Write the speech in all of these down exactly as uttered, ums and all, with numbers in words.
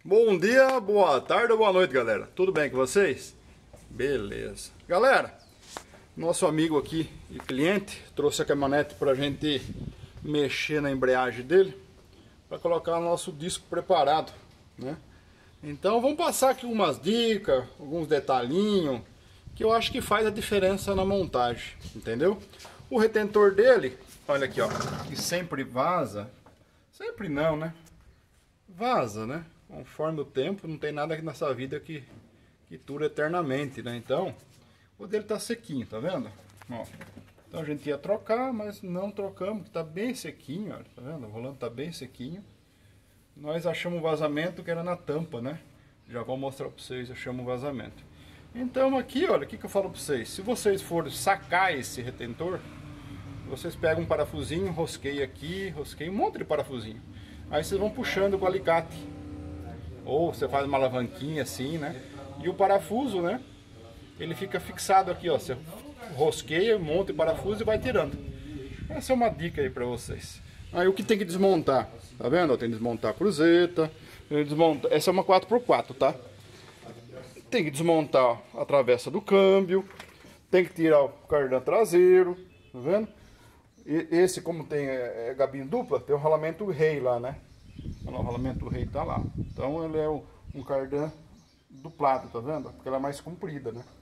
Bom dia, boa tarde ou boa noite, galera. Tudo bem com vocês? Beleza. Galera, nosso amigo aqui e cliente trouxe a caminhonete pra gente mexer na embreagem dele, para colocar o nosso disco preparado, né? Então vamos passar aqui umas dicas, alguns detalhinhos que eu acho que faz a diferença na montagem, entendeu? O retentor dele, olha aqui, ó, que sempre vaza, sempre não, né? Vaza, né? Conforme o tempo, não tem nada aqui nessa vida que, que dura eternamente, né? Então, o dele tá sequinho, tá vendo? Ó, então a gente ia trocar, mas não trocamos, que tá bem sequinho, ó, tá vendo? O volante tá bem sequinho. Nós achamos um vazamento que era na tampa, né? Já vou mostrar pra vocês, achamos um vazamento. Então aqui, olha, o que, que eu falo pra vocês? Se vocês forem sacar esse retentor, vocês pegam um parafusinho, rosqueia aqui, rosqueia um monte de parafusinho. Aí vocês vão puxando com o alicate. Ou você faz uma alavanquinha assim, né? E o parafuso, né? Ele fica fixado aqui, ó. Você rosqueia, monta o parafuso e vai tirando. Essa é uma dica aí pra vocês. Aí o que tem que desmontar? Tá vendo? Tem que desmontar a cruzeta. Desmonta... Essa é uma quatro por quatro, tá? Tem que desmontar a travessa do câmbio. Tem que tirar o cardan traseiro. Tá vendo? E esse, como tem é, é gabinho dupla, tem o rolamento rei lá, né? O rolamento rei tá lá. Então ele é um cardan duplado, tá vendo? Porque ela é mais comprida, né?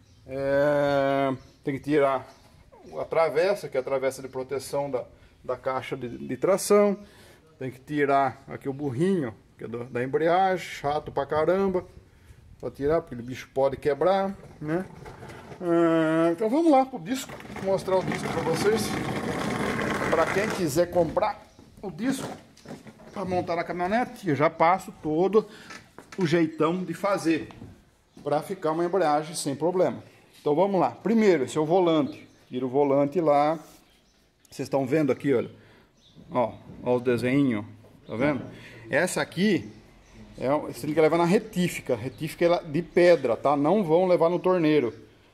É... Tem que tirar a travessa, que é a travessa de proteção da, da caixa de, de tração. Tem que tirar aqui o burrinho, que é do, da embreagem, chato pra caramba. Pra tirar, porque o bicho pode quebrar, né? É... Então vamos lá pro disco, vou mostrar o disco pra vocês. Pra quem quiser comprar o disco para montar na caminhonete, eu já passo todo o jeitão de fazer para ficar uma embreagem sem problema. Então vamos lá. Primeiro, esse é o volante. Tira o volante lá. Vocês estão vendo aqui, olha. Ó, ó os desenhos, tá vendo? Essa aqui é, você tem que levar na retífica. Retífica de pedra, tá? Não vão levar no torneiro.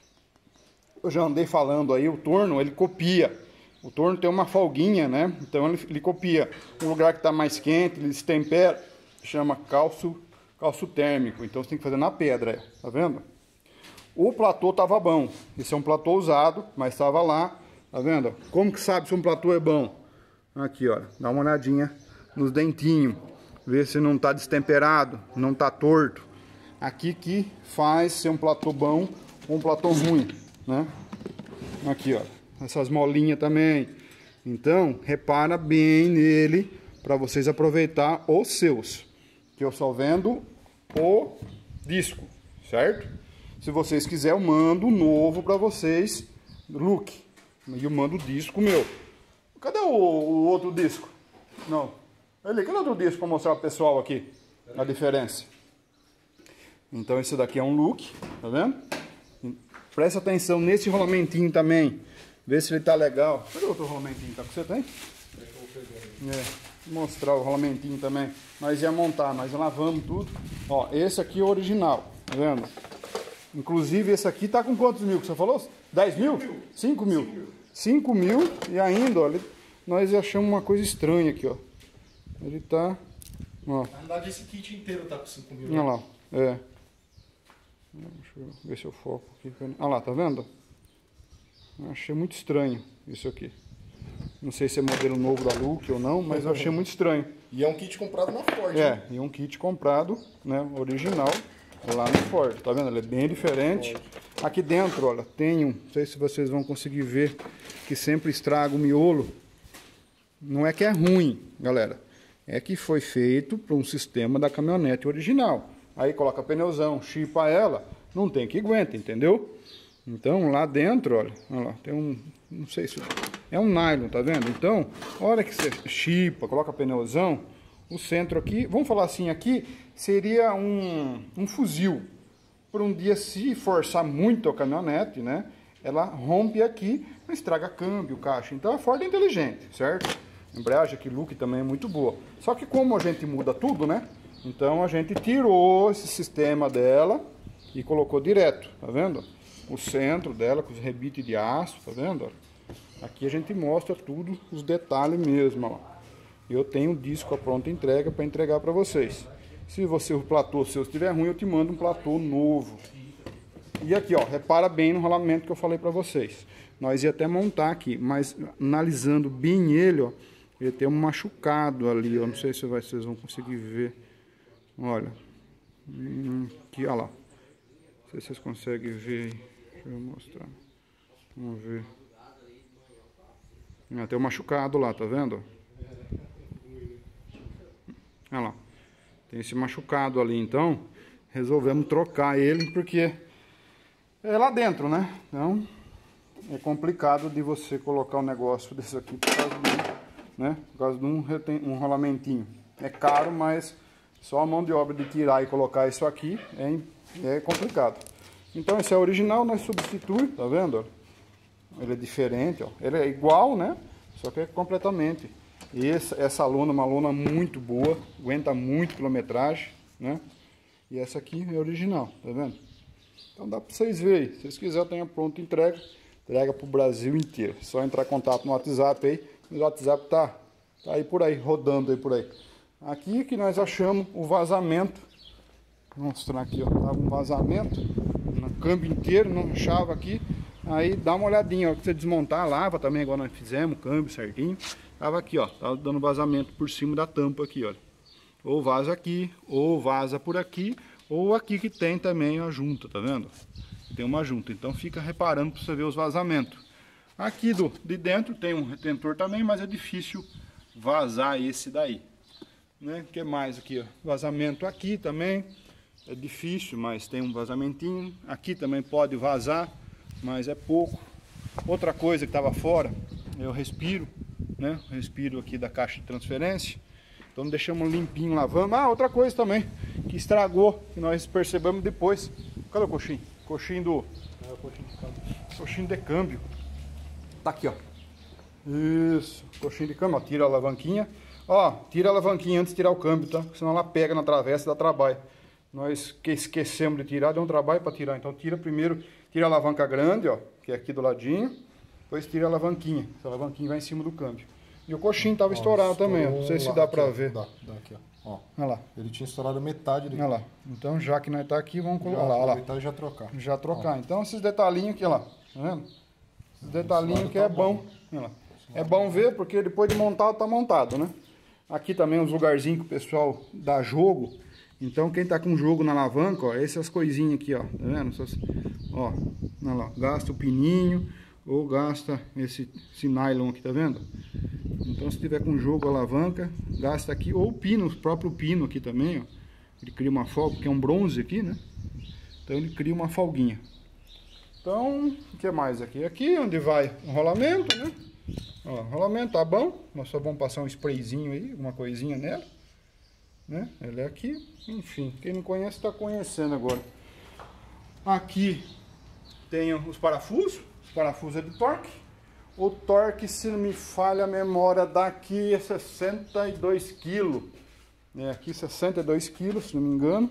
Eu já andei falando aí, o torno ele copia. O torno tem uma folguinha, né? Então ele, ele copia. Um lugar que está mais quente, ele destempera, chama calço, calço térmico. Então você tem que fazer na pedra, tá vendo? O platô estava bom. Esse é um platô usado, mas estava lá, tá vendo? Como que sabe se um platô é bom? Aqui, ó, dá uma olhadinha nos dentinhos, vê se não está destemperado, não está torto. Aqui que faz ser um platô bom ou um platô ruim, né? Aqui, ó. Essas molinhas também. Então, repara bem nele para vocês aproveitar os seus. Que eu só vendo o disco, certo? Se vocês quiserem, eu mando um novo para vocês, look. E eu mando o disco meu. Cadê o, o outro disco? Não. Ele, cadê o outro disco para mostrar pro pessoal aqui a diferença? Então, esse daqui é um look, tá vendo? Presta atenção nesse rolamentinho também. Vê se ele tá legal. Cadê o outro rolamentinho? Tá com você, tem? É, vou mostrar o rolamentinho também. Nós ia montar, nós lavamos tudo. Ó, esse aqui é o original, tá vendo? Inclusive esse aqui tá com quantos mil que você falou? dez mil? cinco mil. cinco mil e ainda, olha, nós achamos uma coisa estranha aqui, ó. Ele tá, ó. Na verdade esse kit inteiro tá com cinco mil. Olha lá, é. Deixa eu ver se eu foco aqui. Olha lá, tá vendo? Achei muito estranho isso aqui. Não sei se é modelo novo da Look ou não, mas eu achei muito estranho. E é um kit comprado na Ford. É, né? e um kit comprado, né, original, lá no Ford. Tá vendo? Ele é bem diferente. Aqui dentro, olha, tem um, não sei se vocês vão conseguir ver, que sempre estraga o miolo. Não é que é ruim, galera. É que foi feito para um sistema da caminhonete original. Aí coloca pneuzão, chipa ela, não tem que aguenta, entendeu? Então lá dentro, olha, olha lá, tem um, não sei se é um nylon, tá vendo? Então, a hora que você chipa, coloca pneuzão, o centro aqui, vamos falar assim, aqui seria um, um fuzil. Por um dia, se forçar muito a caminhonete, né, ela rompe aqui, estraga câmbio, caixa. Então a Ford é inteligente, certo? A embreagem aqui, Look também é muito boa. Só que como a gente muda tudo, né, então a gente tirou esse sistema dela e colocou direto, tá vendo? O centro dela com os rebites de aço, tá vendo? Aqui a gente mostra tudo, os detalhes mesmo, ó. Eu tenho o disco a pronta entrega para entregar para vocês. Se você, o platô seu estiver ruim, eu te mando um platô novo. E aqui, ó, repara bem no rolamento que eu falei para vocês. Nós ia até montar aqui, mas analisando bem ele, ó, ele tem um machucado ali, ó. Não sei se vocês vão conseguir ver. Olha. Hum, aqui, ó lá. Não sei se vocês conseguem ver aí. Deixa eu mostrar. Vamos ver. Ah, tem um machucado lá, tá vendo? Olha lá. Tem esse machucado ali, então resolvemos trocar ele porque é lá dentro, né? Então é complicado de você colocar um negócio desse aqui por causa de, né? Por causa de um, um rolamentinho. É caro, mas só a mão de obra de tirar e colocar isso aqui é, é complicado. Então esse é original, nós substitui, tá vendo? Ele é diferente, ó. Ele é igual, né? Só que é completamente. E essa, essa lona é uma lona muito boa, aguenta muito quilometragem, né? E essa aqui é original, tá vendo? Então dá para vocês verem. Se vocês quiserem, tenha pronto entrega. Entrega para o Brasil inteiro. É só entrar em contato no WhatsApp aí. O WhatsApp tá, tá aí por aí, rodando aí por aí. Aqui que nós achamos o vazamento. Vou mostrar aqui, ó. Tava um vazamento no câmbio inteiro, não achava aqui. Aí dá uma olhadinha, ó, que você desmontar a lava também, igual nós fizemos, o câmbio certinho. Tava aqui, ó, tava dando vazamento por cima da tampa aqui, ó. Ou vaza aqui, ou vaza por aqui, ou aqui que tem também a junta, tá vendo? Tem uma junta, então fica reparando para você ver os vazamentos. Aqui do, de dentro tem um retentor também, mas é difícil vazar esse daí. Né? O que mais aqui, ó? Vazamento aqui também, é difícil, mas tem um vazamentinho. Aqui também pode vazar, mas é pouco. Outra coisa que estava fora, eu respiro, né? Respiro aqui da caixa de transferência. Então deixamos limpinho, lavando. Ah, outra coisa também, que estragou, que nós percebemos depois. Cadê o coxinho? Coxinho do... É o coxinho de câmbio. Coxinho de câmbio. Tá aqui, ó. Isso, coxinho de câmbio, ó. Tira a alavanquinha. Ó, tira a alavanquinha antes de tirar o câmbio, tá? Senão ela pega na travessa e dá trabalho. Nós que esquecemos de tirar, deu um trabalho para tirar. Então tira primeiro, tira a alavanca grande, ó, que é aqui do ladinho. Depois tira a alavanquinha. Essa alavanquinha vai em cima do câmbio. E o coxinho tava ó, estourado também, ó. Não sei se lá, dá para ver. Dá, dá aqui, ó. Olha lá. Ele tinha estourado metade daqui. Olha lá. Então já que nós tá aqui, vamos colocar. Já, olha lá, aproveitar e já trocar. Já trocar. Ó. Então esses detalhinhos aqui, ó lá. Tá vendo? Esses detalhinhos que tá é bom. bom. Olha lá. É bom ver porque depois de montado tá montado, né? Aqui também uns lugarzinhos que o pessoal dá jogo. Então quem tá com jogo na alavanca, ó, essas coisinhas aqui, ó, tá vendo? Essas, ó, olha lá, gasta o pininho ou gasta esse, esse nylon aqui, tá vendo? Então se tiver com jogo a alavanca, gasta aqui, ou o pino, o próprio pino aqui também, ó. Ele cria uma folga, porque é um bronze aqui, né? Então ele cria uma folguinha. Então, o que mais aqui? Aqui onde vai o rolamento, né? Ó, o rolamento tá bom, nós só vamos passar um sprayzinho aí, alguma coisinha nela, né? Ela é aqui, enfim, quem não conhece está conhecendo agora. Aqui tem os parafusos, os parafusos é de torque. O torque, se não me falha a memória, daqui é sessenta e dois quilos, é aqui sessenta e dois quilos, se não me engano,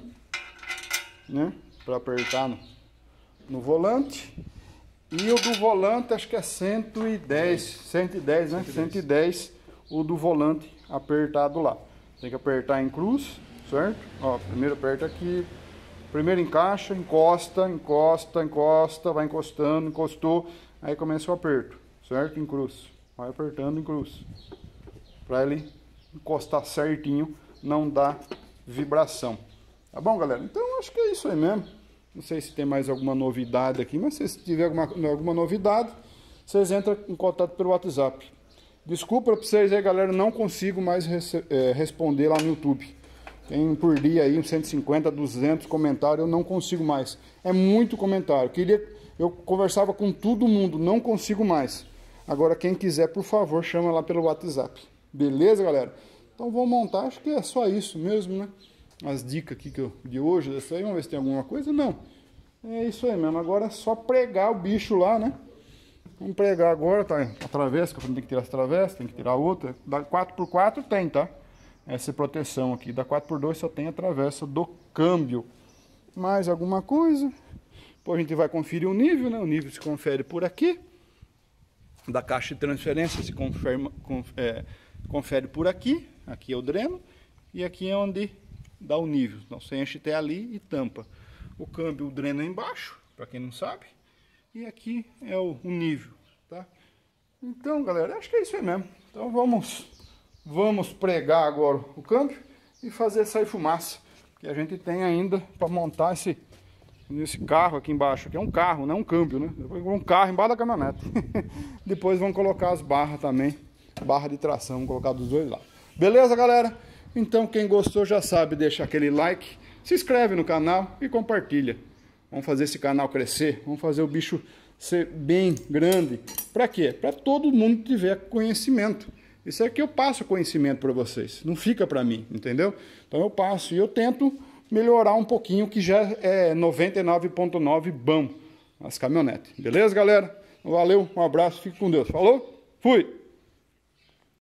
né? Para apertar no, no volante. E o do volante acho que é cento e dez, cento e dez, né? cento e dez o do volante apertado lá. Tem que apertar em cruz, certo? Ó, primeiro aperta aqui, primeiro encaixa, encosta, encosta, encosta, vai encostando, encostou, aí começa o aperto, certo? Em cruz. Vai apertando em cruz. Para ele encostar certinho, não dá vibração. Tá bom, galera? Então acho que é isso aí mesmo. Não sei se tem mais alguma novidade aqui, mas se tiver alguma, alguma novidade, vocês entram em contato pelo WhatsApp. Desculpa para vocês aí, galera, não consigo mais é, responder lá no YouTube. Tem por dia aí uns cento e cinquenta, duzentos comentários, eu não consigo mais. É muito comentário. Queria, eu conversava com todo mundo, não consigo mais. Agora quem quiser, por favor, chama lá pelo WhatsApp. Beleza, galera? Então vou montar, acho que é só isso mesmo, né? As dicas aqui que eu, de hoje, dessa aí, vamos ver se tem alguma coisa. Não, é isso aí mesmo. Agora é só pregar o bicho lá, né? Vamos pregar agora, tá? A travessa, que eu tenho que tirar essa travessa, tem que tirar outra. Da quatro por quatro tem, tá? Essa proteção aqui. Da quatro por dois só tem a travessa do câmbio. Mais alguma coisa? Depois a gente vai conferir o nível, né? O nível se confere por aqui. Da caixa de transferência se confere, é, confere por aqui. Aqui é o dreno. E aqui é onde dá o nível. Então você enche até ali e tampa. O câmbio drena embaixo, para quem não sabe. E aqui é o, o nível, tá? Então, galera, acho que é isso aí mesmo. Então vamos, vamos pregar agora o câmbio e fazer sair fumaça. Que a gente tem ainda para montar esse, esse carro aqui embaixo. Aqui é um carro, não é um câmbio, né? Depois um carro embaixo da caminhonete. Depois vamos colocar as barras também. Barra de tração, vamos colocar dos dois lados. Beleza, galera? Então quem gostou já sabe, deixa aquele like, se inscreve no canal e compartilha. Vamos fazer esse canal crescer, vamos fazer o bicho ser bem grande. Para quê? Para todo mundo tiver conhecimento. Isso é que eu passo conhecimento para vocês, não fica para mim, entendeu? Então eu passo e eu tento melhorar um pouquinho, que já é noventa e nove ponto nove bom as caminhonetes. Beleza, galera? Valeu, um abraço, fique com Deus. Falou? Fui!